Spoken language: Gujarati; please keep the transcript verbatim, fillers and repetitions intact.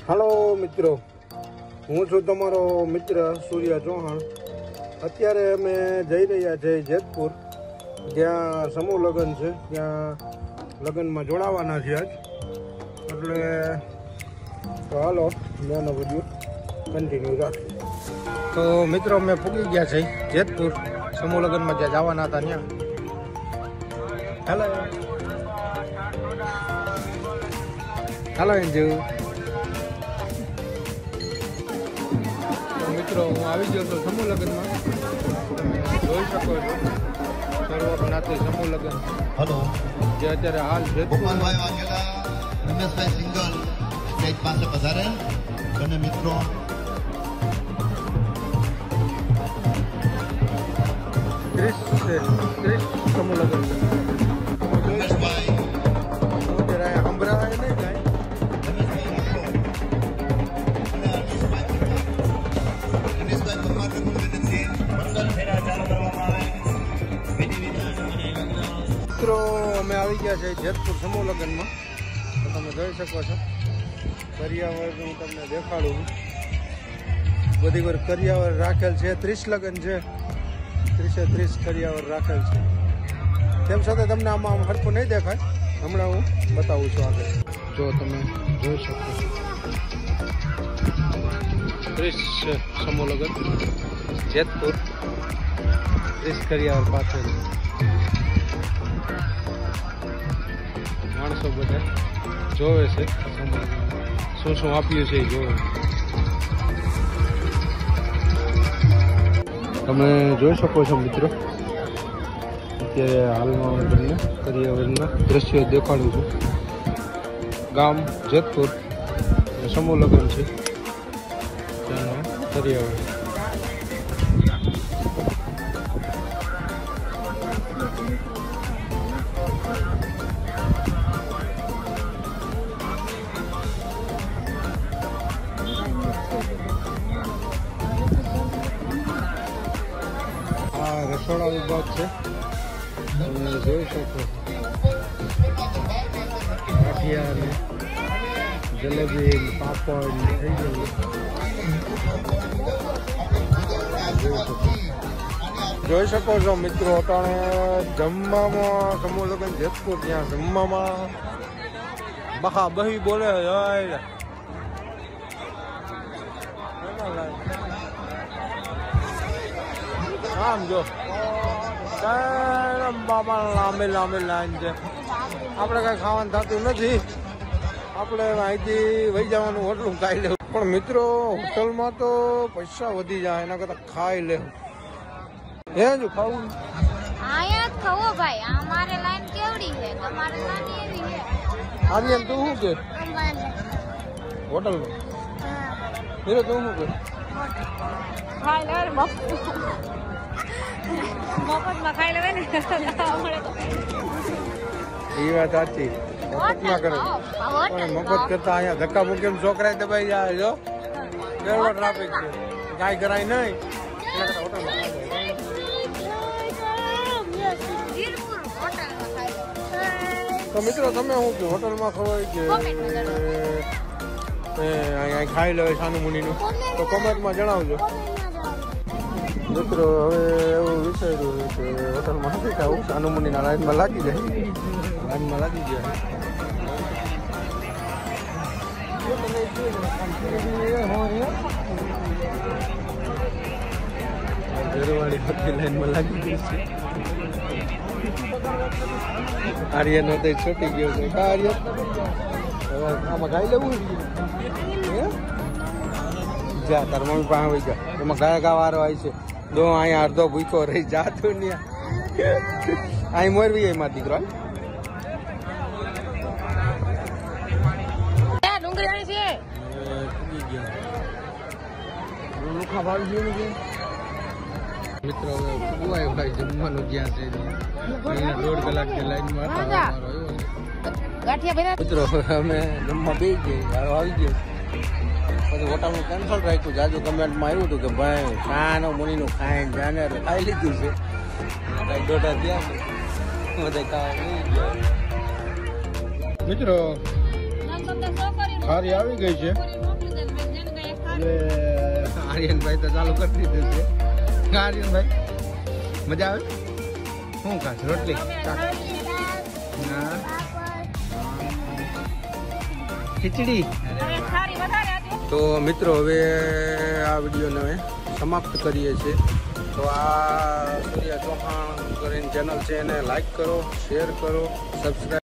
हेलो मित्रों, हूँ छू तमारो मित्र सूर्या चौहान। अत्यारे अमे जई रह्या छे जेतपुर, ज्यां समूह लग्न छे, त्यां लग्નમાં જોડાવાના છે આજ। એટલે તો હાલો ત્યાંનો વિડીયો કન્ટિન્યુ રાખીએ। તો મિત્રો અમે પૂગી ગયા છે જેતપુર, સમૂહ લગ્નમાં જ્યાં જવાના હતા ત્યાં। Hello hello Anju. મિત્રો હું આવી ગયો તો સમૂહ લગ્નમાં, તમે જોઈ શકો છો સર્વજ્ઞાતિ સમૂહ લગ્ન। हेलो જે અત્યારે હાલ જેતપુર गोपालभाई वाघेला, रमेशभाई सिंगल स्टेज पास पधारे। बने मित्रों ત્રીસ ત્રીસ સમૂહ લગ્ન रमेशभाई જરા સંભળાય નહીં કાંઈ। रमेशभाई राठौर અને હરીશભાઈ રમેશભાઈ પરમાર ને વિનંતી મંગલ ફેરા ચાલુ કરવામાં આવે। વિધિ વિધાન અને લગ્ન મિત્રો અમે આવી ગયા છે જેતપુર સમૂહ લગ્નમાં। તો તમે જોઈ શકો છો કરિયાવર હું તમને દેખાડું। બધી વાર કરિયાવર રાખેલ છે, ત્રીસ લગ્ન છે, ત્રીસે ત્રીસ કરિયાવર રાખેલ છે। તેમ છતાં તમને આમાં આમ હરખું નહીં દેખાય, હમણાં હું બતાવું છું આગળ। જો તમે જોઈ શકો છો ત્રીસ સમૂહ લગ્ન જેતપુર, ત્રીસ કરિયાવર પાસે માણસો બધા જોવે છે શું શું આપ્યું છે એ જોવે। તમે જોઈ શકો છો મિત્રો, અત્યારે હાલમાં હું તમને કરિયાવરના દ્રશ્યો દેખાડું છું। ગામ જેતપુર, સમૂહ લગ્ન છે ત્યાંનો કરિયાવર। આ રસોડા વિભાગ છે, તમે જોઈ શકો ગાંઠિયા ને જલેબી ને પાપડ ને થઈ ગયું। જોઈ શકો છો મિત્રો, અટાણે જમવામાં સમૂહ લગ્ન જેતપુર, ત્યાં જમવામાં બહા બહી બોલે યાર। આમ જો બાબા લાંબી લાંબી લાઈન છે, આપણે કઈ ખાવાનું થતું નથી, આપણે અહીંથી વહી જવાનું હોટલું ખાઈ લેવું। પણ મિત્રો હોટલમાં તો પૈસા વધી જાય, એના કરતા ખાઈ લેવું। હે જો ખાવું આયા ખાવો ભાઈ, અમારે લાઈન કેવડી છે, તમારે નાની એવી છે। આર્યન તું શું કે હોટલમાં? હીરો તું શું કે? ખાઈ લે મફતમાં ખાઈ લેવે ને એ વાત સાચી, મફતમાં કરે પણ મફત કરતા અહીંયા ધક્કા મૂકી છોકરા દબાઈ જાય। જો કેવડો ટ્રાફિક છે, કાંઈ કરાય નહીં, એના કરતા હોટલમાં તો મિત્રો તમે શું કહો, હોટલમાં ખવાય કે અહીંયા ખાઈ લે સાનું મુનિનું? તો કોમેન્ટમાં જણાવજો મિત્રો। હવે એવું વિચાર્યું કે હોટલમાં નથી ખાવું, સાનું મુનિના લાઈનમાં લાગી જાય, લાઈનમાં લાગી જાય। ઘરવાળી બધી લાઈનમાં લાગી ગઈ છે। આર્યન તો છૂટી ગયો છે, કા આર્યન? હવે આમાં ગાઈ લેવું જા, તાર મમ્મી પાસે આવી જા, એમાં ગાય ગા વારો આવી છે। દો અહીંયા અડધો ભૂકો રહી જાતું ને અહીં મોરવી એમાં દીકરો મિત્રો હવે ફુવાય ભાઈ જમવાનું જ્યાં છે દોઢ કલાકની લાઈનમાં હતા। મિત્રો અમે જમવા બે ગયા, આવી ગયો પછી હોટલનું કેન્સલ રાખ્યું। જાજુ કમેન્ટમાં આવ્યું હતું કે ભાઈ શાનો મુનિનું ખાઈને જાને, એટલે ખાઈ લીધું છે, કઈ દોઢા ત્યાં છે બધા ખાવા લઈ ગયા। મિત્રો ખારી આવી ગઈ છે હવે આર્યનભાઈ તો ચાલુ કરી દીધું છે. આર્યનભાઈ મજા આવે શું ખાસ રોટલી શાક? હા ખીચડી. તો મિત્રો હવે આ વિડીયોને અમે સમાપ્ત કરીએ છીએ. તો આ સૂર્યા ચૌહાણ કરીને ચેનલ છે એને લાઈક કરો, શેર કરો, સબસ્ક્રાઈબ